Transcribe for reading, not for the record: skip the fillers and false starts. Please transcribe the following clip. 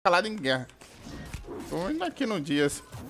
escalado em guerra. Tô indo aqui no Dias.